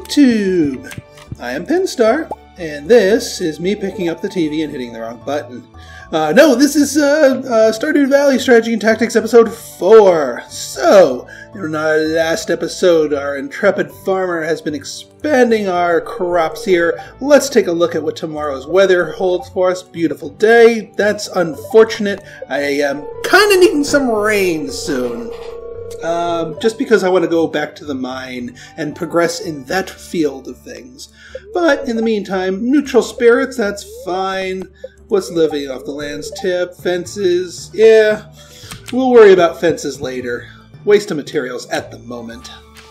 YouTube! I am Pinstar, and this is me picking up the TV and hitting the wrong button. No, this is Stardew Valley Strategy and Tactics Episode 4. So, in our last episode, our intrepid farmer has been expanding our crops here. Let's take a look at what tomorrow's weather holds for us. Beautiful day. That's unfortunate. I am kind of needing some rain soon. Just because I want to go back to the mine and progress in that field of things. But in the meantime, neutral spirits, that's fine. What's living off the land's tip? Fences? Yeah, we'll worry about fences later. Waste of materials at the moment.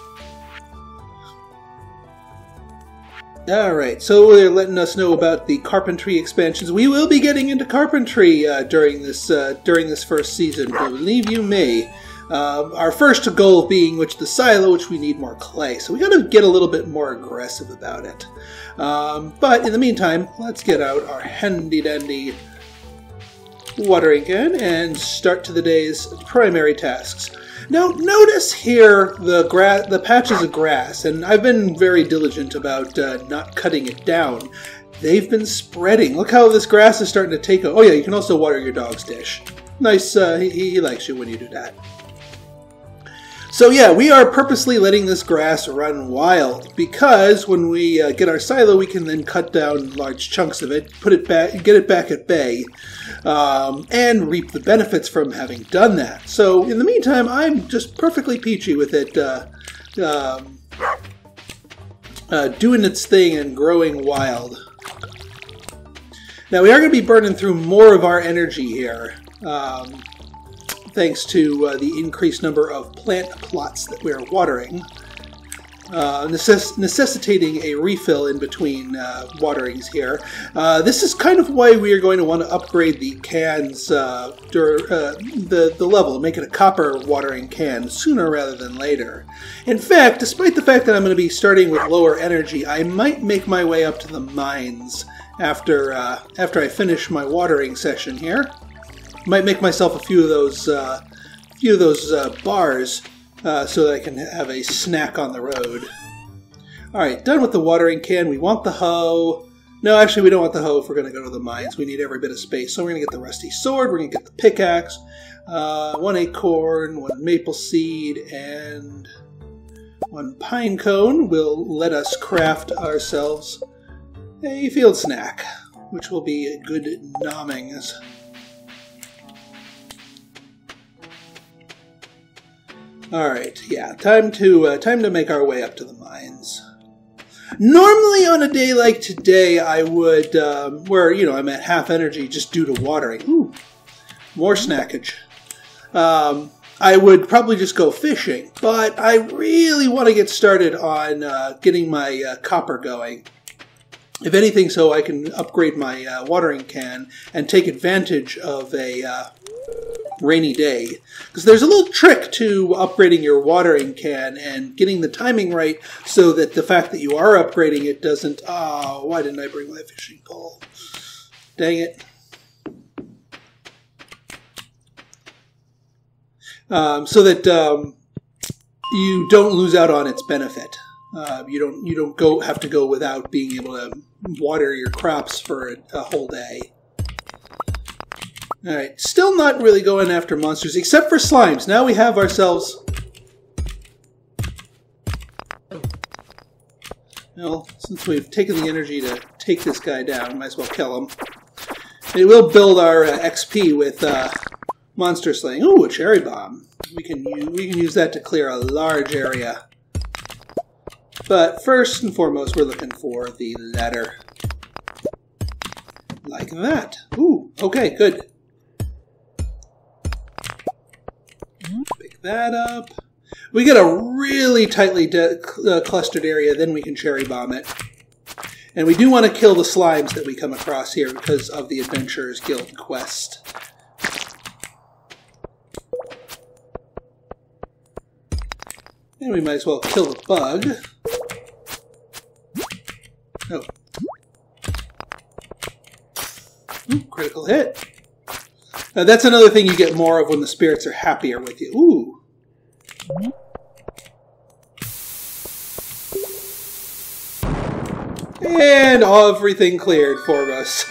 Alright, so they're letting us know about the carpentry expansions. We will be getting into carpentry during this first season, believe you me. Our first goal being the silo, which we need more clay. So we got to get a little bit more aggressive about it. But in the meantime, let's get out our handy-dandy watering can and start to the day's primary tasks. Now, notice here the patches of grass, and I've been very diligent about not cutting it down. They've been spreading. Look how this grass is starting to take over. Oh yeah, you can also water your dog's dish. Nice, he likes you when you do that. So yeah, we are purposely letting this grass run wild because when we get our silo, we can then cut down large chunks of it, put it back, get it back at bay, and reap the benefits from having done that. So in the meantime, I'm just perfectly peachy with it, doing its thing and growing wild. Now we are going to be burning through more of our energy here. Thanks to the increased number of plant plots that we're watering, necessitating a refill in between waterings here. This is kind of why we are going to want to upgrade the cans, the level, make it a copper watering can sooner rather than later. In fact, despite the fact that I'm going to be starting with lower energy, I might make my way up to the mines after I finish my watering session here. Might make myself a few of those bars so that I can have a snack on the road. Alright, done with the watering can. We want the hoe. No, actually we don't want the hoe if we're going to go to the mines. We need every bit of space. So we're going to get the rusty sword, we're going to get the pickaxe, 1 acorn, 1 maple seed, and 1 pine cone will let us craft ourselves a field snack, which will be a good nommings. Alright, yeah, time to make our way up to the mines. Normally on a day like today, I would, where, you know, I'm at half energy just due to watering. Ooh, more snackage. I would probably just go fishing, but I really want to get started on getting my copper going. If anything, so I can upgrade my watering can and take advantage of a rainy day. Because there's a little trick to upgrading your watering can and getting the timing right so that the fact that you are upgrading it doesn't... Oh, why didn't I bring my fishing pole? Dang it. So that you don't lose out on its benefit. You don't have to go without being able to water your crops for a whole day. Alright, still not really going after monsters, except for slimes. Now we have ourselves... Well, since we've taken the energy to take this guy down, might as well kill him. It will build our XP with monster slaying. Ooh, a cherry bomb. We can use that to clear a large area. But first and foremost, we're looking for the ladder. Like that. Ooh, okay, good. Pick that up. We get a really tightly clustered area, then we can cherry bomb it. And we do want to kill the slimes that we come across here because of the Adventurers Guild quest. And we might as well kill the bug. Oh. Ooh, critical hit. That's another thing you get more of when the spirits are happier with you. Ooh. And everything cleared for us.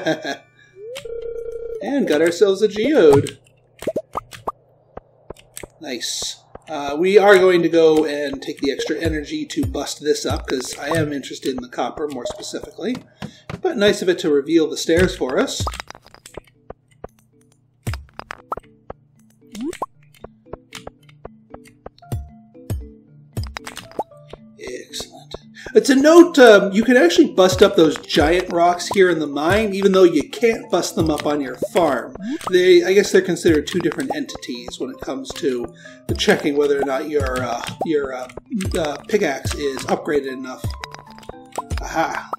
And got ourselves a geode. Nice. We are going to go and take the extra energy to bust this up, because I am interested in the copper more specifically. But nice of it to reveal the stairs for us. Excellent. To note, you can actually bust up those giant rocks here in the mine, even though you can't bust them up on your farm. I guess they're considered two different entities when it comes to checking whether or not your pickaxe is upgraded enough. Aha!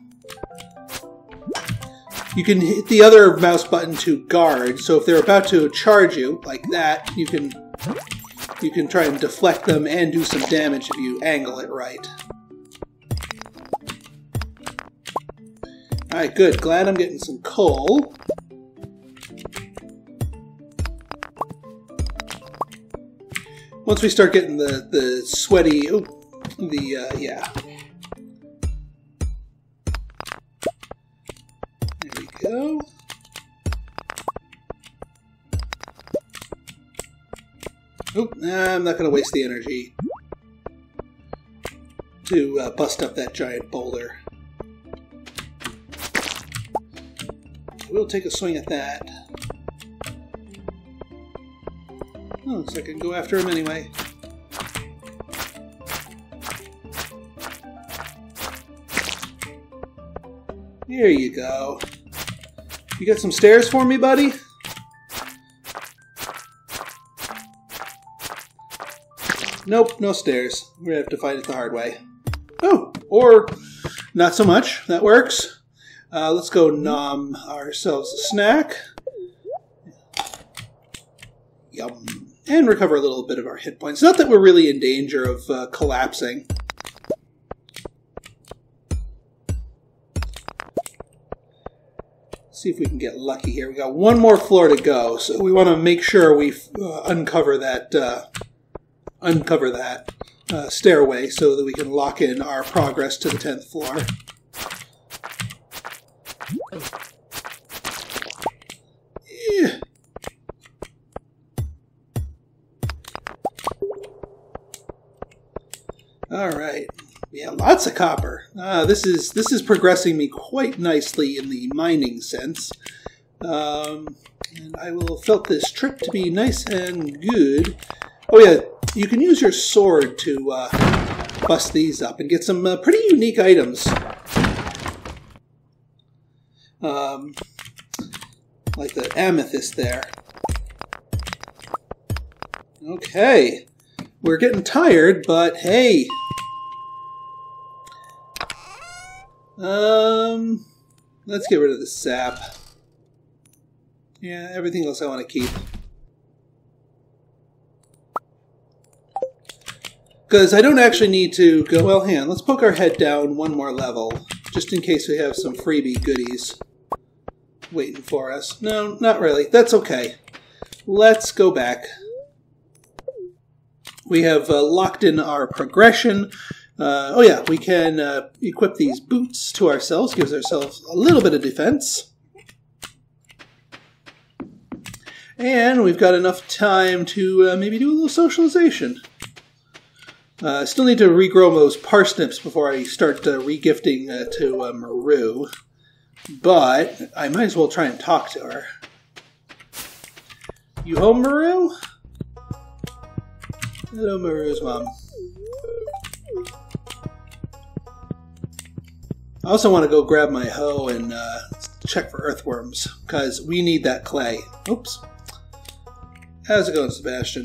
You can hit the other mouse button to guard, so if they're about to charge you, like that, you can try and deflect them and do some damage if you angle it right. Alright, good. Glad I'm getting some coal. Once we start getting the sweaty... Oh, yeah. There we go. Oh, I'm not going to waste the energy to bust up that giant boulder. We'll take a swing at that. Oh, looks like I can go after him anyway. Here you go. You got some stairs for me, buddy? Nope, no stairs. We're gonna have to find it the hard way. Oh, or not so much. That works. Let's go nom ourselves a snack. Yum. And recover a little bit of our hit points. Not that we're really in danger of collapsing. See if we can get lucky here. We got one more floor to go, so we want to make sure we uncover that stairway so that we can lock in our progress to the 10th floor. Yeah. All right. Yeah, lots of copper. This is progressing me quite nicely in the mining sense. And I will felt this trip to be nice and good. Oh yeah, you can use your sword to bust these up and get some pretty unique items. Like the amethyst there. Okay. We're getting tired, but hey. Let's get rid of the sap. Yeah, everything else I want to keep. Because I don't actually need to go... Well, hang on. Let's poke our head down one more level. Just in case we have some freebie goodies waiting for us. No, not really. That's okay. Let's go back. We have locked in our progression. Oh yeah, we can equip these boots to ourselves. Gives ourselves a little bit of defense. And we've got enough time to maybe do a little socialization. Still need to regrow those parsnips before I start regifting to Maru. But I might as well try and talk to her. You home, Maru? Hello, Maru's mom. I also want to go grab my hoe and check for earthworms, because we need that clay. Oops. How's it going, Sebastian?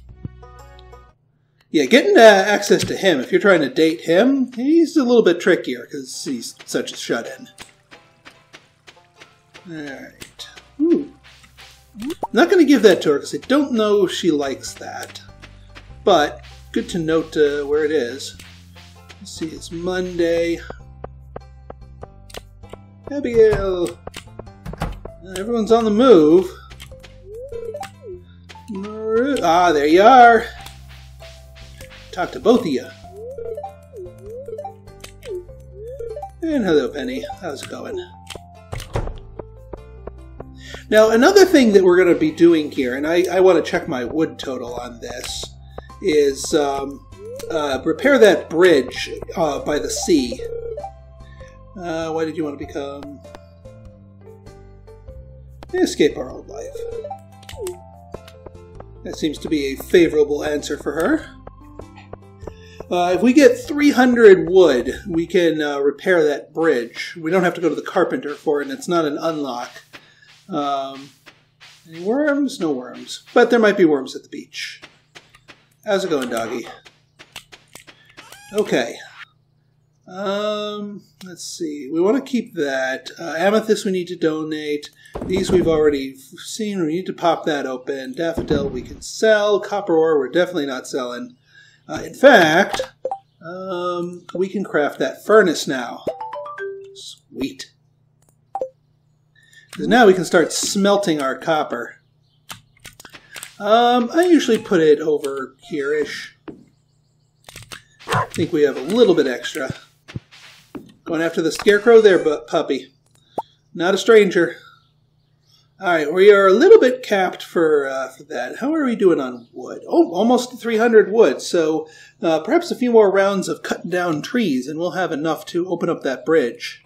Yeah, getting access to him, if you're trying to date him, he's a little bit trickier, because he's such a shut-in. Alright. Ooh. I'm not going to give that to her, because I don't know if she likes that. But, good to note where it is. Let's see, it's Monday. Abigail! Everyone's on the move. Ah, there you are! Talk to both of you. And hello, Penny. How's it going? Now, another thing that we're going to be doing here, and I want to check my wood total on this, is repair that bridge by the sea. Why did you want to become... Escape our old life. That seems to be a favorable answer for her. If we get 300 wood, we can repair that bridge. We don't have to go to the carpenter for it, and it's not an unlock. Any worms? No worms. But there might be worms at the beach. How's it going, doggy? Okay. Let's see. We want to keep that. Amethyst we need to donate. These we've already seen. We need to pop that open. Daffodil we can sell. Copper ore we're definitely not selling. In fact, we can craft that furnace now. Sweet. Because now we can start smelting our copper. I usually put it over here-ish. I think we have a little bit extra. Going after the scarecrow there, puppy. Not a stranger. Alright, we are a little bit capped for that. How are we doing on wood? Oh, almost 300 wood. So perhaps a few more rounds of cutting down trees and we'll have enough to open up that bridge.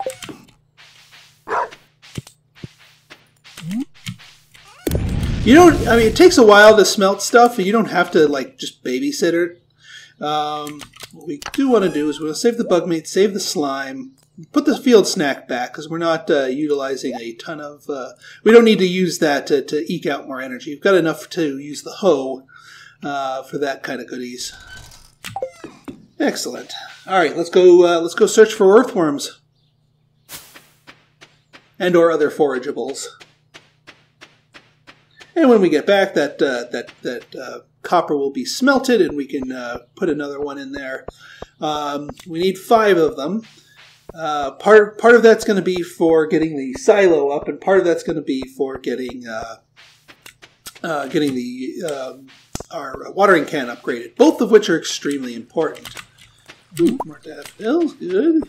You don't, I mean, it takes a while to smelt stuff, and you don't have to, like, just babysit it. What we do want to do is we'll save the bug meat, save the slime, put the field snack back, because we're not utilizing a ton of, we don't need to use that to eke out more energy. We've got enough to use the hoe for that kind of goodies. Excellent. All right, let's go search for earthworms. And or other forageables. And when we get back, that copper will be smelted, and we can put another one in there. We need 5 of them. Part of that's going to be for getting the silo up, and part of that's going to be for getting our watering can upgraded. Both of which are extremely important. Ooh, more daffodils, good.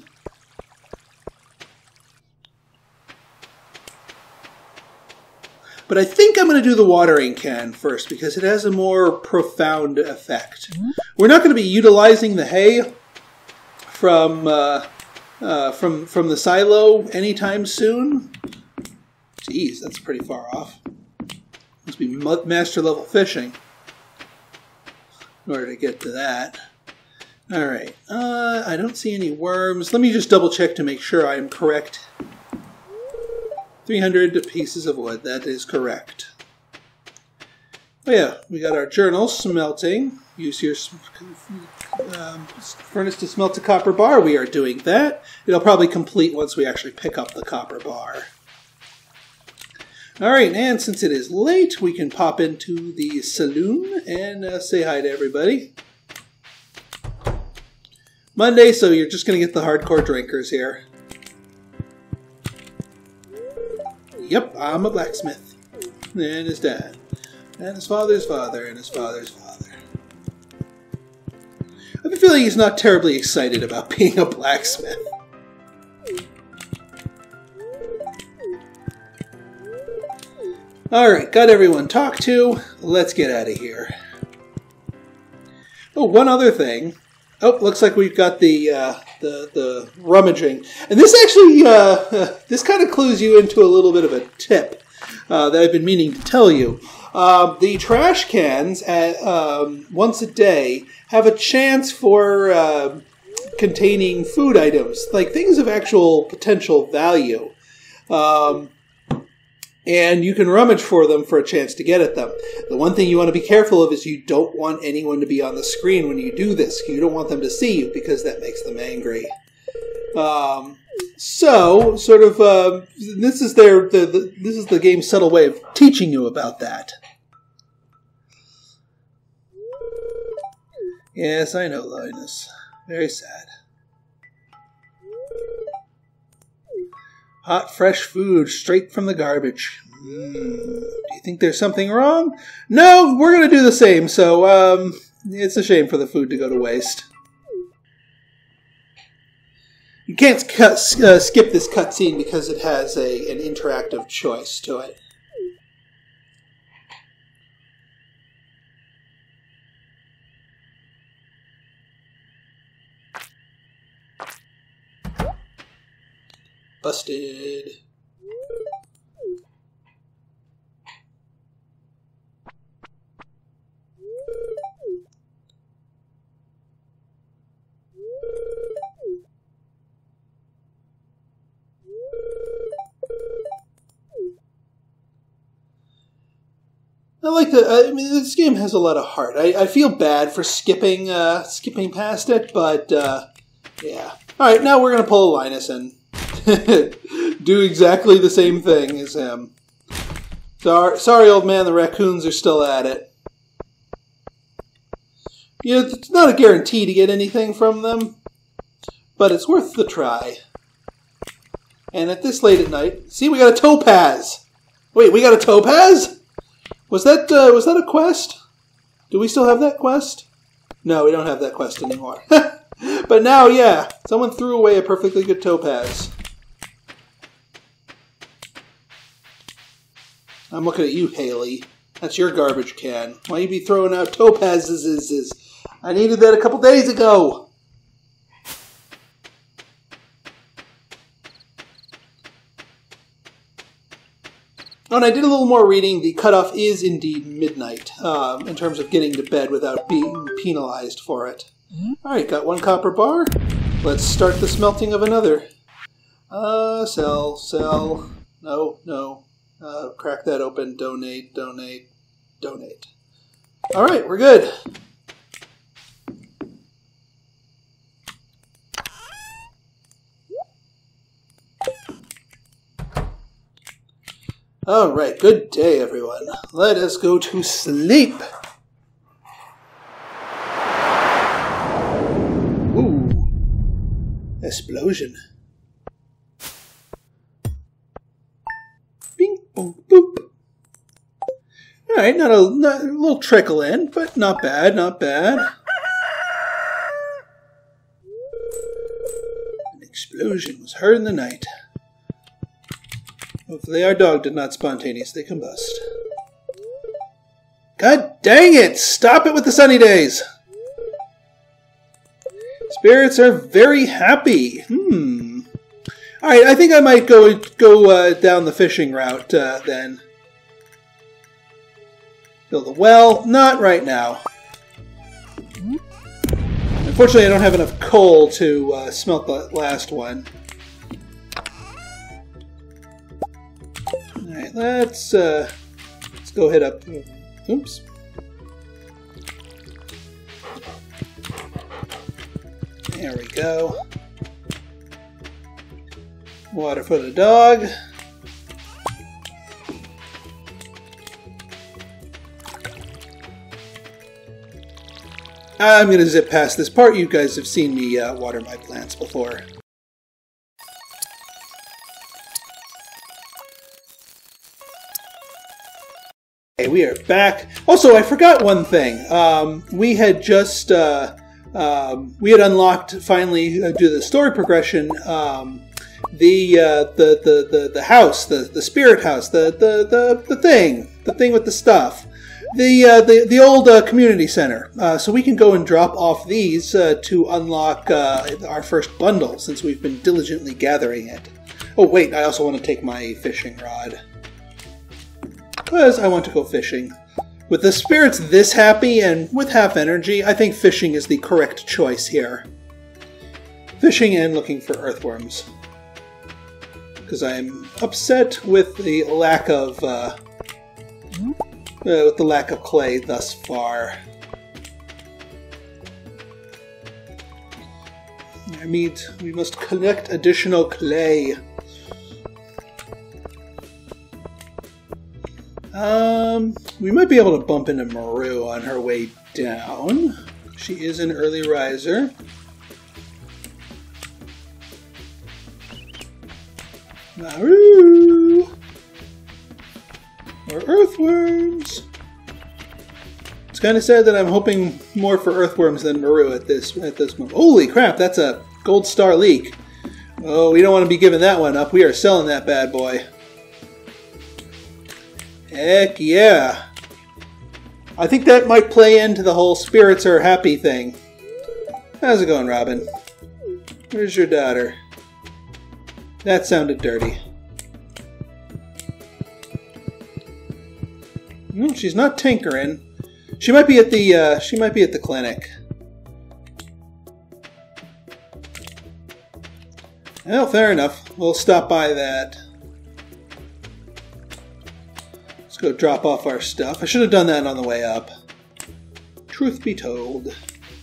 But I think I'm going to do the watering can first because it has a more profound effect. We're not going to be utilizing the hay from the silo anytime soon. Jeez, that's pretty far off. Must be master level fishing in order to get to that. All right, I don't see any worms. Let me just double check to make sure I am correct. 300 pieces of wood, that is correct. Oh yeah, we got our journal, smelting. Use your furnace to smelt a copper bar. We are doing that. It'll probably complete once we actually pick up the copper bar. Alright, and since it is late, we can pop into the saloon and say hi to everybody. Monday, so you're just going to get the hardcore drinkers here. Yep, I'm a blacksmith. And his dad. And his father's father. And his father's father. I have a feeling he's not terribly excited about being a blacksmith. Alright, got everyone talked to. Let's get out of here. Oh, one other thing. Oh, looks like we've got the rummaging. And this actually, this kind of clues you into a little bit of a tip that I've been meaning to tell you. The trash cans, once a day, have a chance for containing food items, like things of actual potential value. And you can rummage for them for a chance to get at them. The one thing you want to be careful of is you don't want anyone to be on the screen when you do this. You don't want them to see you because that makes them angry. So, sort of, this is this is the game's subtle way of teaching you about that. Yes, I know, Linus. Very sad. Hot, fresh food, straight from the garbage. Do you think there's something wrong? No, we're going to do the same, so it's a shame for the food to go to waste. You can't skip this cutscene because it has an interactive choice to it. Busted. I like the. I mean, this game has a lot of heart. I feel bad for skipping past it, but yeah. All right, now we're gonna pull Linus and do exactly the same thing as him. Sorry, old man. The raccoons are still at it. You know, it's not a guarantee to get anything from them, but it's worth the try. And at this late at night, see, we got a topaz. Wait, we got a topaz? Was that a quest? Do we still have that quest? No, we don't have that quest anymore. But now, yeah, someone threw away a perfectly good topaz. I'm looking at you, Haley. That's your garbage can. Why you be throwing out topazes? I needed that a couple days ago. Oh, and I did a little more reading. The cutoff is indeed midnight in terms of getting to bed without being penalized for it. All right, got one copper bar. Let's start the smelting of another. Sell. No. Crack that open. Donate. All right, we're good. All right, good day, everyone. Let us go to sleep. Ooh, explosion. Bing, boom, boop. All right, not a little trickle in, but not bad. An explosion was heard in the night. Hopefully our dog did not spontaneously combust. God dang it! Stop it with the sunny days! Spirits are very happy. Alright, I think I might go down the fishing route then. Build a well. Not right now. Unfortunately, I don't have enough coal to smelt the last one. Alright, let's go head up. Oops. There we go. Water for the dog. I'm going to zip past this part. You guys have seen me water my plants before. Okay, we are back. Also, I forgot one thing. We had just we had unlocked finally due to the story progression the house, the spirit house, the thing with the stuff, the old community center. So we can go and drop off these to unlock our first bundle since we've been diligently gathering it. Oh wait, I also want to take my fishing rod. Because I want to go fishing. With the spirits this happy and with half energy, I think fishing is the correct choice here. Fishing and looking for earthworms. Because I'm upset with the lack of clay thus far. We must collect additional clay. We might be able to bump into Maru on her way down. She is an early riser. Maru! More earthworms! It's kind of sad that I'm hoping more for earthworms than Maru at this moment. Holy crap, that's a gold star leak. Oh, we don't want to be giving that one up. We are selling that bad boy. Heck yeah. I think that might play into the whole spirits are happy thing. How's it going, Robin? Where's your daughter? That sounded dirty. She's not tinkering. She might be at the clinic. Well, fair enough. We'll stop by that. Let's go drop off our stuff. I should have done that on the way up. Truth be told.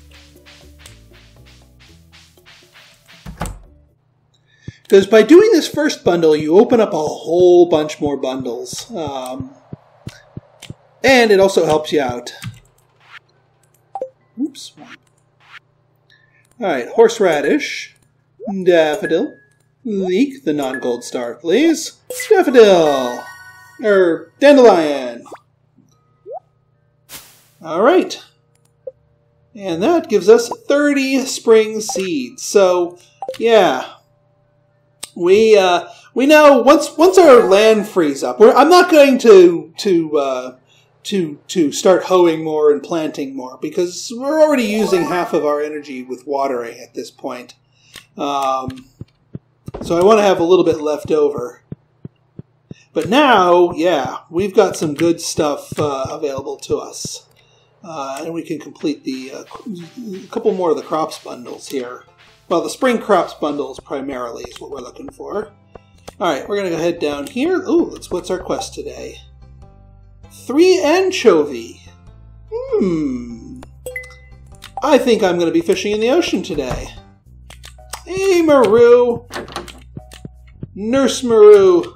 Because by doing this first bundle, you open up a whole bunch more bundles. And it also helps you out. Oops. Alright, horseradish. Daffodil. Leek, the non-gold star, please. Daffodil. Dandelion. Alright. And that gives us 30 spring seeds. So, yeah. We now, once our land frees up, I'm not going to start hoeing more and planting more, because we're already using half of our energy with watering at this point. So I want to have a little bit left over. But now, yeah, we've got some good stuff available to us. And we can complete a couple more of the crops bundles here. Well, the spring crops bundles primarily is what we're looking for. Alright, we're going to go head down here. Ooh, what's our quest today? 3 anchovy. I think I'm going to be fishing in the ocean today. Hey, Maru! Nurse Maru!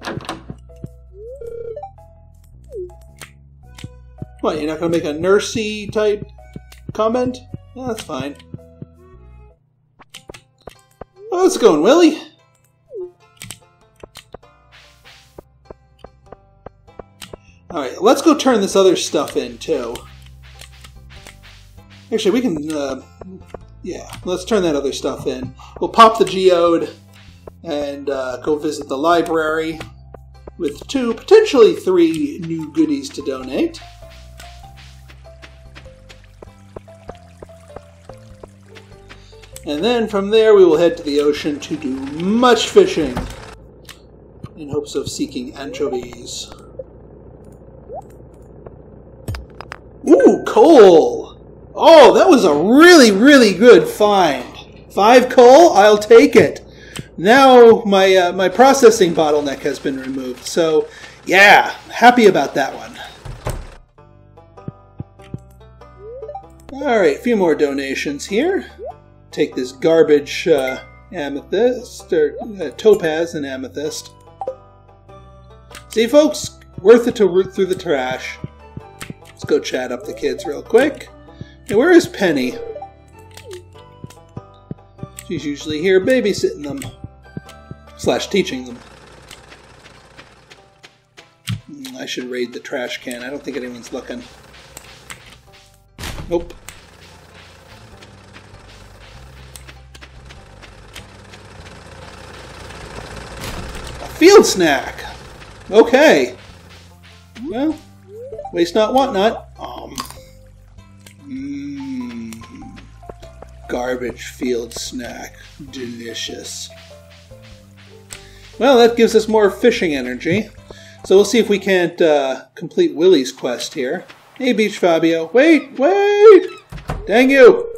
What, you're not going to make a nursey type comment? Yeah, that's fine. Oh, how's it going, Willie? Alright, let's go turn this other stuff in, too. Actually, we can, yeah, let's turn that other stuff in. We'll pop the geode and go visit the library with 2, potentially 3 new goodies to donate. And then from there we will head to the ocean to do much fishing in hopes of seeking anchovies. Ooh, coal! Oh, that was a really, really good find. 5 coal? I'll take it. Now my processing bottleneck has been removed. So, yeah, happy about that one. Alright, a few more donations here. Take this garbage amethyst, or topaz and amethyst. See, folks, worth it to root through the trash. Let's go chat up the kids real quick. Hey, where is Penny? She's usually here babysitting them. / teaching them. I should raid the trash can. I don't think anyone's looking. Nope. Field snack! Okay. Well, waste not, want not. Garbage field snack. Delicious. Well, that gives us more fishing energy. So we'll see if we can't complete Willie's quest here. Hey, Beach Fabio. Wait! Dang you!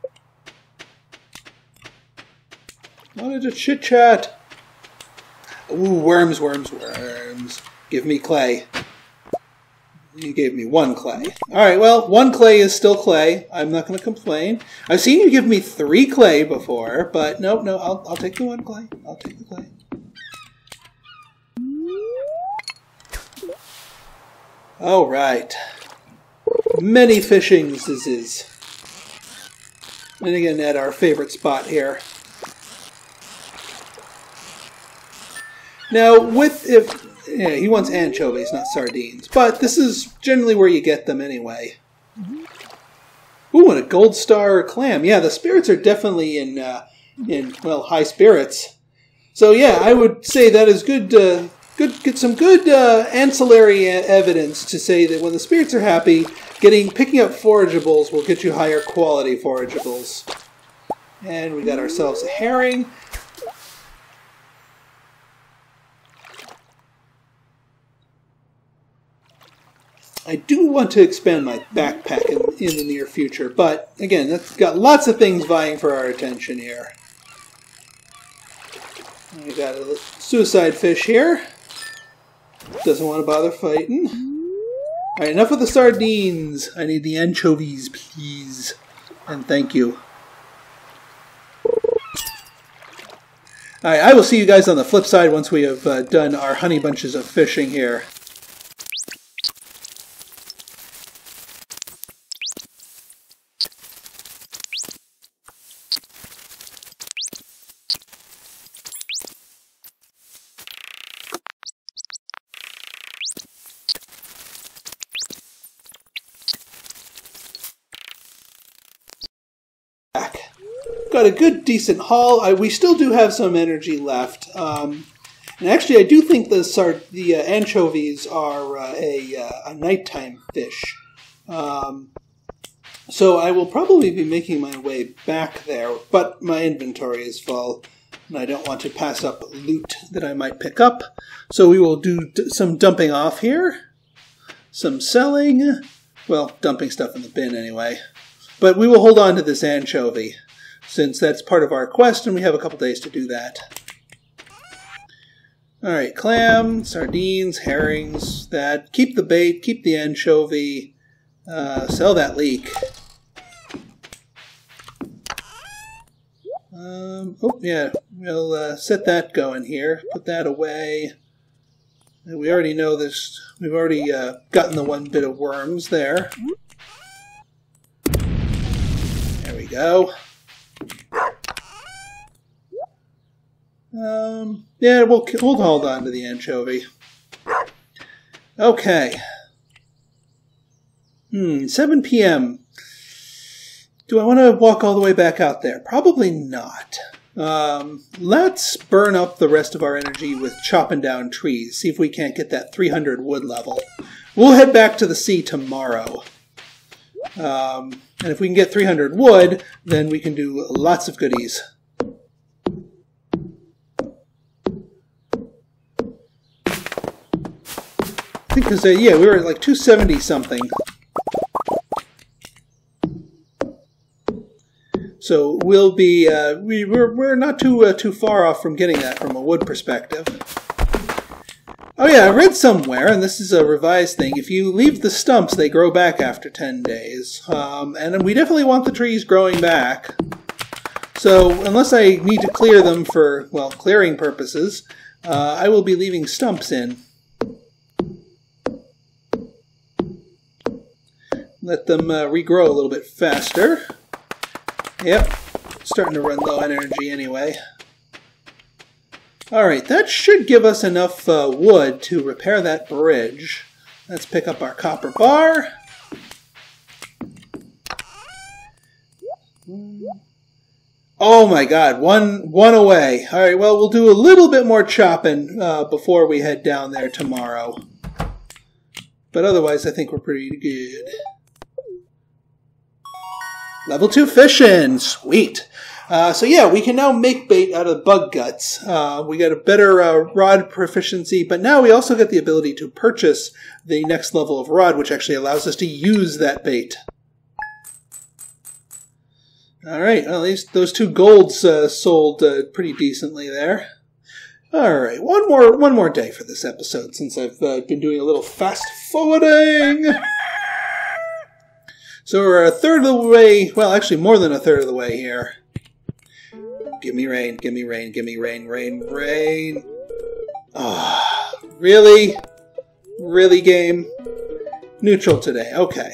Wanted to chit-chat. Ooh, worms. Give me clay. You gave me 1 clay. Alright, well, 1 clay is still clay. I'm not going to complain. I've seen you give me 3 clay before, but no, I'll take the 1 clay. I'll take the clay. Alright. Many fishings this is. And again, at our favorite spot here. Now, yeah, he wants anchovies, not sardines. But this is generally where you get them anyway. Ooh, and a gold star clam. Yeah, the spirits are definitely in in, well, high spirits. So yeah, I would say that is good. Get some good ancillary evidence to say that when the spirits are happy, picking up forageables will get you higher quality forageables. And we got ourselves a herring. I do want to expand my backpack in the near future, but again, that's got lots of things vying for our attention here. We got a suicide fish here. Doesn't want to bother fighting. Alright, enough with the sardines. I need the anchovies, please. And thank you. Alright, I will see you guys on the flip side once we have done our honey bunches of fishing here. Got a good, decent haul. We still do have some energy left. And actually, I do think the anchovies are a nighttime fish. So I will probably be making my way back there, but my inventory is full, and I don't want to pass up loot that I might pick up. So we will do some dumping off here, some selling, well, dumping stuff in the bin anyway. But we will hold on to this anchovy, since that's part of our quest, and we have a couple days to do that. Alright, clam, sardines, herrings, that. Keep the bait, keep the anchovy, sell that leek. Oh, yeah, we'll set that going here, put that away. And we already know this, we've already gotten the one bit of worms there. There we go. Yeah, we'll hold on to the anchovy. Okay. 7 p.m. Do I want to walk all the way back out there? Probably not. Let's burn up the rest of our energy with chopping down trees. See if we can't get that 300 wood level. We'll head back to the sea tomorrow. And if we can get 300 wood, then we can do lots of goodies. Because, yeah, we were at like 270 something. So we'll be, we're not too far off from getting that from a wood perspective. Oh yeah, I read somewhere, and this is a revised thing, if you leave the stumps, they grow back after 10 days. And we definitely want the trees growing back. So unless I need to clear them for, well, clearing purposes, I will be leaving stumps in. Let them regrow a little bit faster. Yep, starting to run low on energy anyway. Alright, that should give us enough wood to repair that bridge. Let's pick up our copper bar. Oh my god, one away. Alright, well, we'll do a little bit more chopping before we head down there tomorrow. But otherwise, I think we're pretty good. Level 2 fishing! Sweet! So yeah, we can now make bait out of bug guts. We got a better rod proficiency, but now we also get the ability to purchase the next level of rod, which actually allows us to use that bait. Alright, well, at least those 2 golds sold pretty decently there. Alright, one more day for this episode, since I've been doing a little fast forwarding. So we're a third of the way, well, actually more than a third of the way here. Give me rain, give me rain, give me rain, rain, rain. Ah, really? Really, game? Neutral today, okay.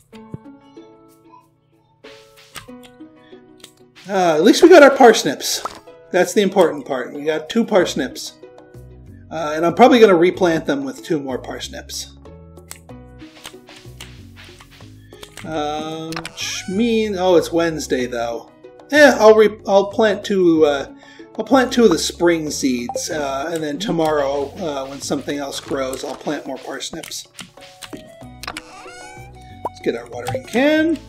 At least we got our parsnips. That's the important part. We got 2 parsnips. And I'm probably going to replant them with 2 more parsnips. Which means... Oh, it's Wednesday, though. I'll plant two. I'll plant 2 of the spring seeds, and then tomorrow, when something else grows, I'll plant more parsnips. Let's get our watering can.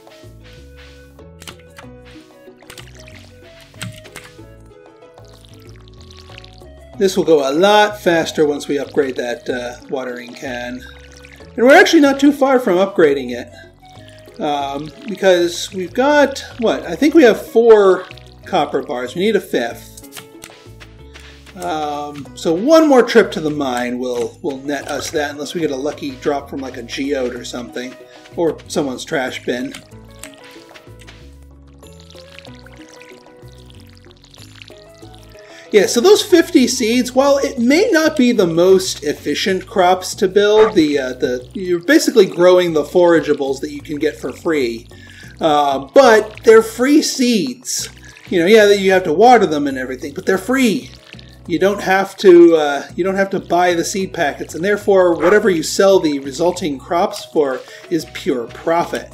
This will go a lot faster once we upgrade that watering can. And we're actually not too far from upgrading it. Because we've got, what? I think we have 4 copper bars. We need a 5th. So one more trip to the mine will net us that, unless we get a lucky drop from like a geode or something. Or someone's trash bin. Yeah, so those 50 seeds, while it may not be the most efficient crops to build, you're basically growing the forageables that you can get for free, but they're free seeds. You know, yeah, you have to water them and everything, but they're free. You don't have to buy the seed packets, and therefore, whatever you sell the resulting crops for is pure profit.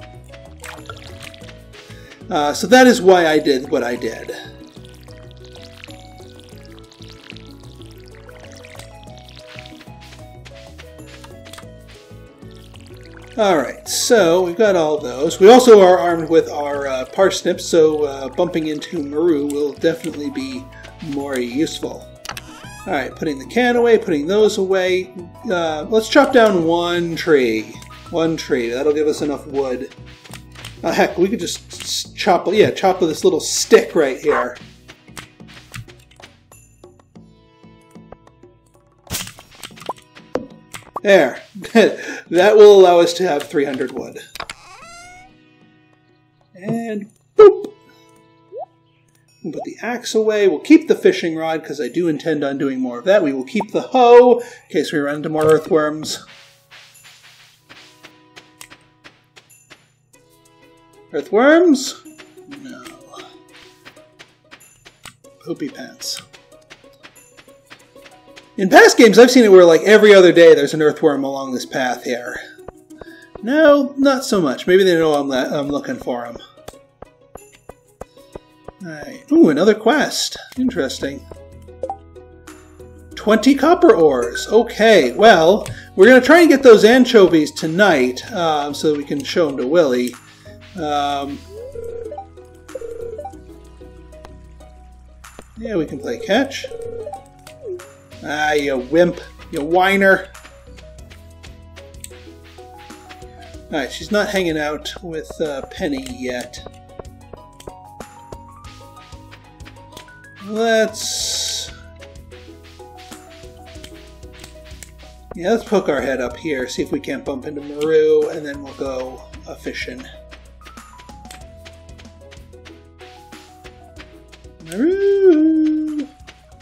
So that is why I did what I did. Alright, so we've got all those. We also are armed with our parsnips, so bumping into Maru will definitely be more useful. Alright, putting the can away, putting those away. Let's chop down 1 tree. 1 tree. That'll give us enough wood. Heck, we could just chop with this little stick right here. There. That will allow us to have 300 wood. And boop! We'll put the axe away. We'll keep the fishing rod, because I do intend on doing more of that. We will keep the hoe, in case we run into more earthworms. Earthworms? No. Poopy pants. In past games, I've seen it where, like, every other day there's an earthworm along this path here. No, not so much. Maybe they know I'm looking for them. Alright. Ooh, another quest. Interesting. 20 copper ores. Okay, well, we're going to try and get those anchovies tonight, so that we can show them to Willy. Yeah, we can play catch. Ah, you wimp. You whiner. Alright, she's not hanging out with Penny yet. Let's poke our head up here, see if we can't bump into Maru, and then we'll go fishing. Maru!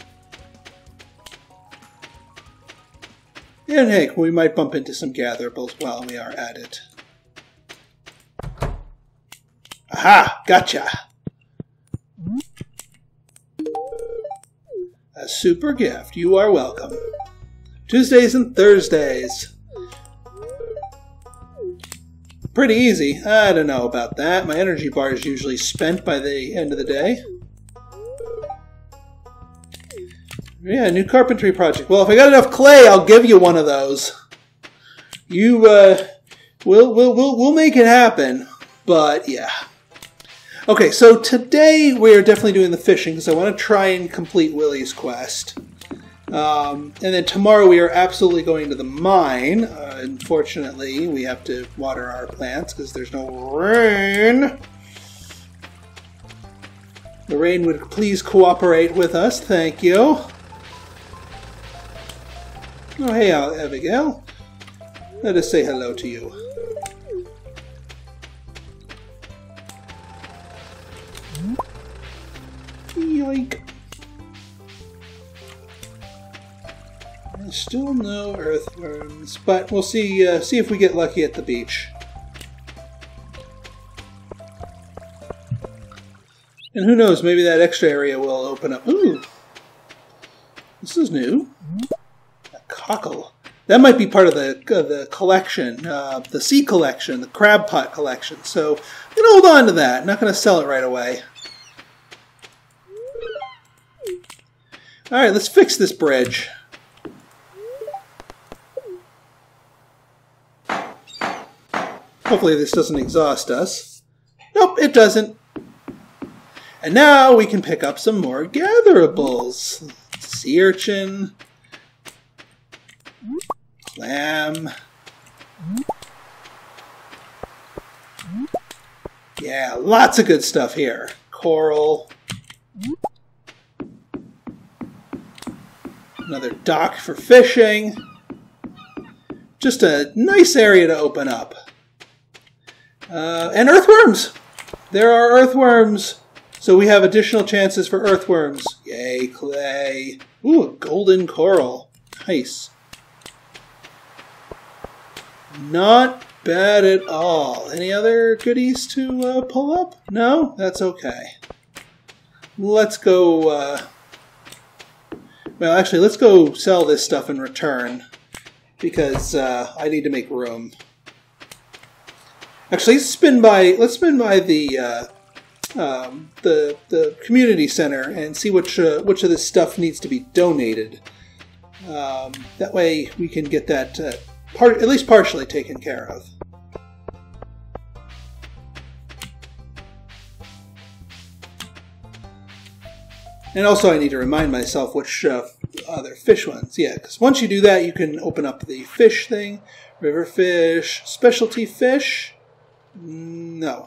And hey, we might bump into some gatherables while we are at it. Aha! Gotcha! A super gift. You are welcome. Tuesdays and Thursdays. Pretty easy. I don't know about that. My energy bar is usually spent by the end of the day. Yeah, new carpentry project. Well, if I got enough clay, I'll give you one of those. You, we'll make it happen. But, yeah. Okay, so today we are definitely doing the fishing, because I want to try and complete Willy's quest. And then tomorrow we are absolutely going to the mine. Unfortunately, we have to water our plants, because there's no rain. The rain would please cooperate with us, thank you. Oh, hey, Abigail. Let us say hello to you. Yoink. Still no earthworms, but we'll see if we get lucky at the beach. And who knows, maybe that extra area will open up. Ooh! This is new. A cockle. That might be part of the collection, the sea collection, the crab pot collection. So I'm going to hold on to that. I'm not going to sell it right away. Alright, let's fix this bridge. Hopefully this doesn't exhaust us. Nope, it doesn't. And now we can pick up some more gatherables. Sea urchin. Clam. Yeah, lots of good stuff here. Coral. Another dock for fishing. Just a nice area to open up. And earthworms! There are earthworms! So we have additional chances for earthworms. Yay, clay. Ooh, a golden coral. Nice. Not bad at all. Any other goodies to pull up? No? That's okay. Let's go... well, actually, let's go sell this stuff in return. Because I need to make room. Actually, let's spin by the community center and see which of this stuff needs to be donated. That way we can get that at least partially taken care of. And also I need to remind myself which other fish ones. Yeah, because once you do that, you can open up the fish thing. River fish, specialty fish. No.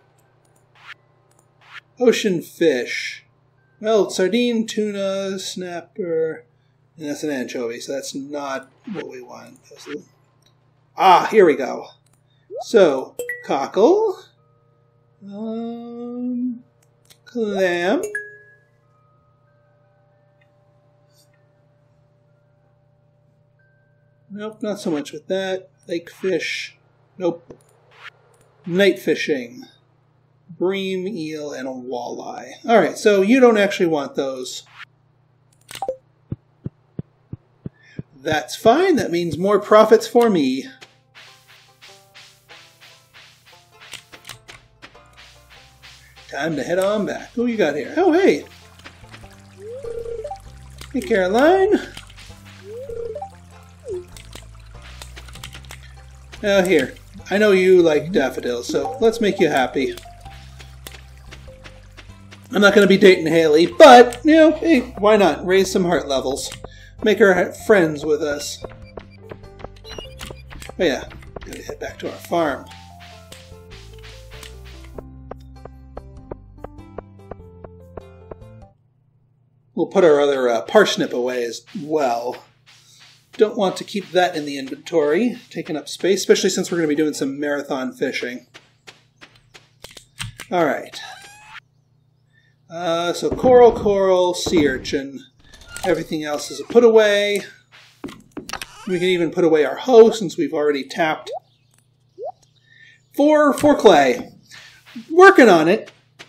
Ocean fish. Well, sardine, tuna, snapper, and that's an anchovy, so that's not what we want. Ah, here we go. So, cockle, clam, nope, not so much with that. Lake fish, nope. Night fishing. Bream, eel, and a walleye. Alright, so you don't actually want those. That's fine. That means more profits for me. Time to head on back. Who you got here? Oh, hey! Hey, Caroline. Oh, here. I know you like daffodils, so let's make you happy. I'm not going to be dating Haley, but, you know, hey, why not? Raise some heart levels. Make her friends with us. Oh yeah, gotta head back to our farm. We'll put our other parsnip away as well. Don't want to keep that in the inventory, taking up space, especially since we're going to be doing some marathon fishing. Alright. So coral, sea urchin. Everything else is a put away. We can even put away our hoe since we've already tapped. For clay. Working on it.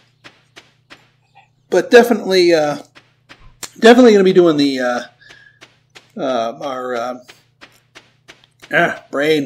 But definitely going to be doing the brain.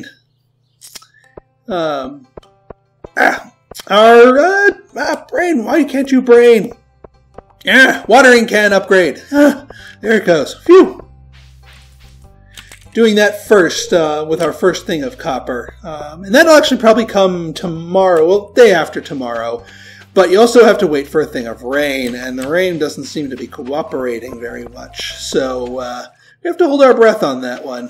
Brain. Why can't you brain? Watering can upgrade. There it goes. Phew. Doing that first with our first thing of copper. And that'll actually probably come tomorrow. Well, day after tomorrow. But you also have to wait for a thing of rain. And the rain doesn't seem to be cooperating very much. So we have to hold our breath on that one.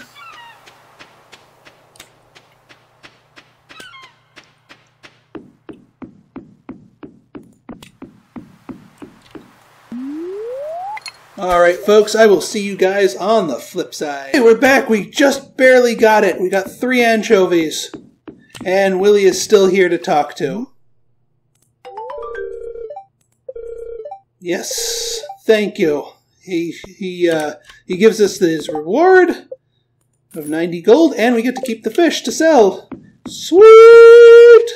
Alright, folks, I will see you guys on the flip side. Hey, we're back. We just barely got it. We got 3 anchovies. And Willie is still here to talk to. Yes, thank you. He gives us his reward of 90 gold, and we get to keep the fish to sell. Sweet!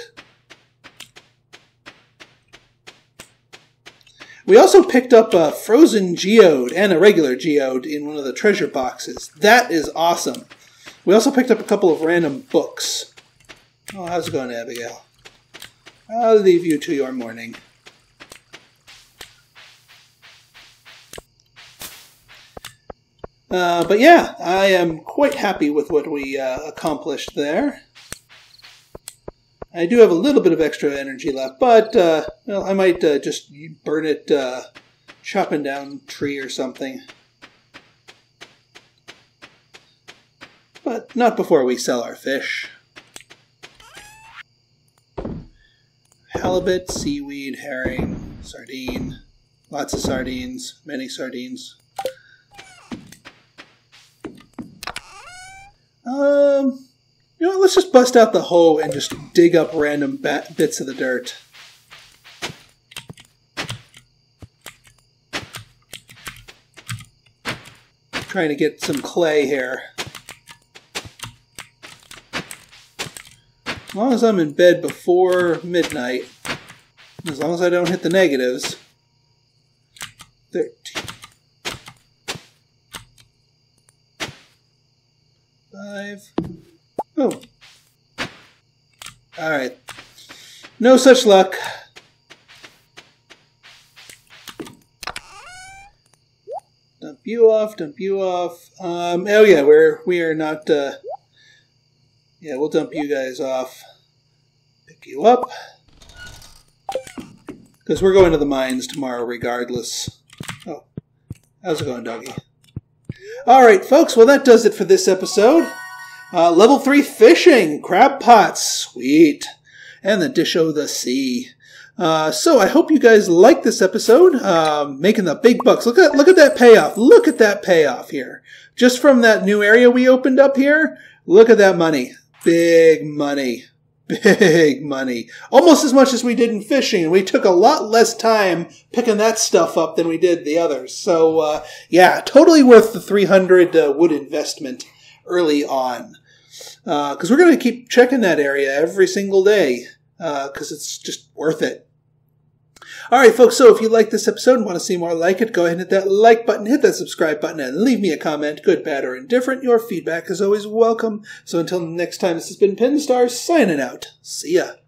We also picked up a frozen geode and a regular geode in one of the treasure boxes. That is awesome. We also picked up a couple of random books. Oh, how's it going, Abigail? I'll leave you to your morning. But yeah, I am quite happy with what we accomplished there. I do have a little bit of extra energy left, but well, I might just burn it chopping down a tree or something. But not before we sell our fish. Halibut, seaweed, herring, sardine. Lots of sardines, many sardines. You know what, let's just bust out the hoe and just dig up random bits of the dirt. Trying to get some clay here. As long as I'm in bed before midnight, as long as I don't hit the negatives. 13. 5. Oh. Alright. No such luck. Dump you off, dump you off. Oh yeah, we are not, yeah, we'll dump you guys off. Pick you up. Because we're going to the mines tomorrow regardless. Oh. How's it going, doggy? Alright, folks, well that does it for this episode. Level 3 fishing, crab pots, sweet, and the dish o' the sea. So I hope you guys liked this episode, making the big bucks. Look at that payoff. Look at that payoff here. Just from that new area we opened up here, look at that money. Big money. Big money. Almost as much as we did in fishing, and we took a lot less time picking that stuff up than we did the others. So, yeah, totally worth the 300 wood investment early on. Because we're going to keep checking that area every single day, because it's just worth it. Alright folks, so if you like this episode and want to see more like it, go ahead and hit that like button, hit that subscribe button, and leave me a comment, good, bad, or indifferent. Your feedback is always welcome. So until next time, this has been Pinstar signing out. See ya.